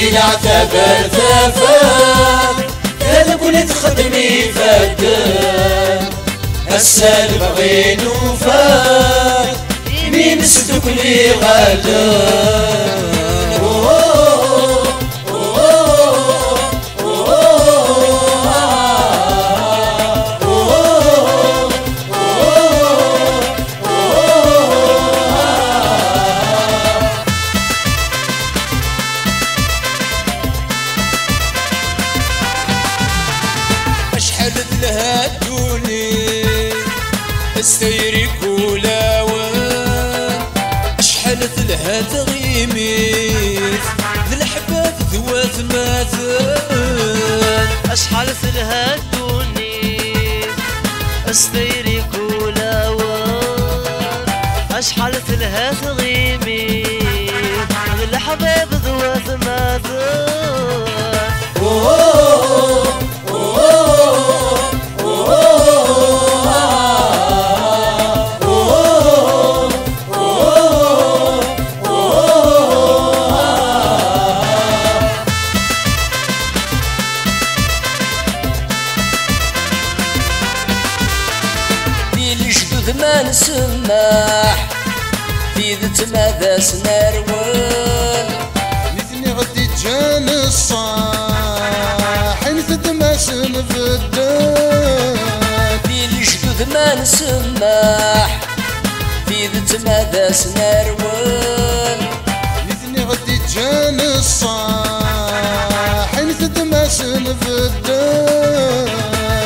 يعتبر ثفاف هذا كل تخدمي فدان هسا بغي نوفاك مين صدق لي غدا لها الدوني استيري كولاوان شحالت لها تغيميث ذي الحباب ذوات ماثان اشحالت لها الدوني استيري كولاوان اشحالت لها تغيميث ذي الحباب ذوات ماثان ما نسمح في ذات ماذا سنروان مثني غدي جان الصاح نثد ما سنفدان في الجدود ما نسمح في ذات ماذا سنروان مثني غدي جان الصاح نثد ما سنفدان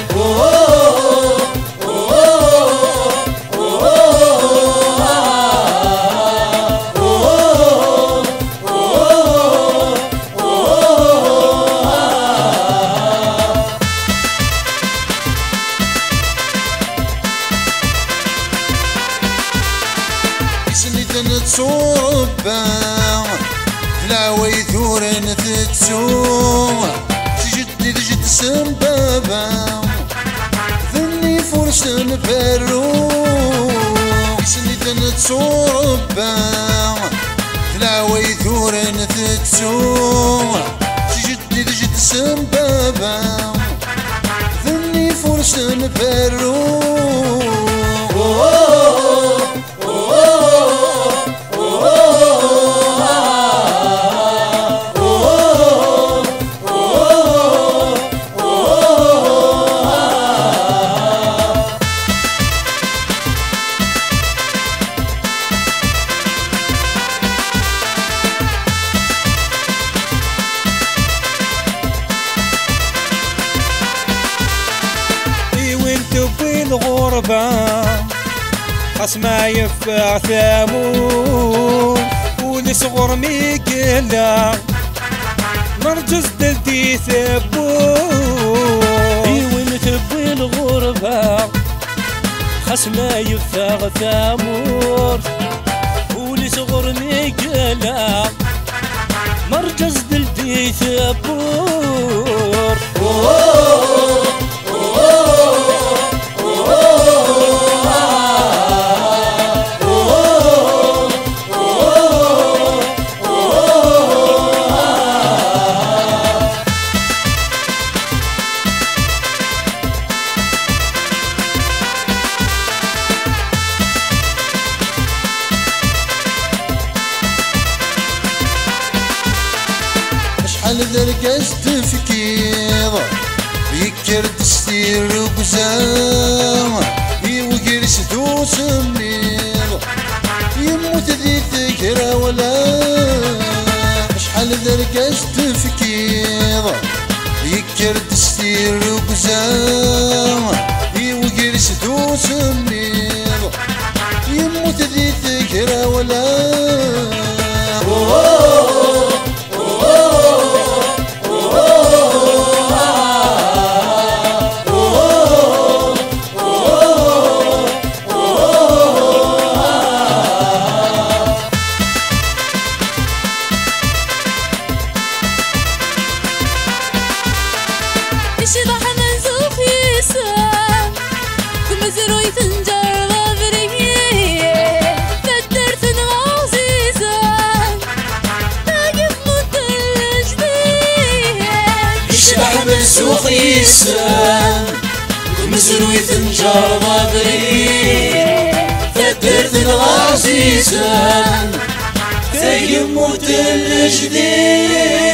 نتصور بان فلاوي ثور نتتسوم تجدي تجد سنبابا ذني فرس نفروم سنيت نتصور بان فلاوي ثور نتتسوم تجدي تجد سنبابا ذني فرس نفروم الغربة خصما يفع ثامون ولصغر ميكلا نرجز دلتي ثبون وين تبوي الغربة خصما يفع ثامون ولصغر ميكلا نرجز دلتي ثبون شحال ذركاش تفكير يكر تستير وقزام يوكرش دوس منير يموت ذي ذكرى ولا شحال ذركاش تفكير يكر تستير وقزام يوكرش دوس منير يموت ذي ذكرى ولا مزروي تنجر ضبري بدرت نغاو حمل سوق يسان ومزروي تنجر ضبرين فدرت العزيزان في يموت الجديد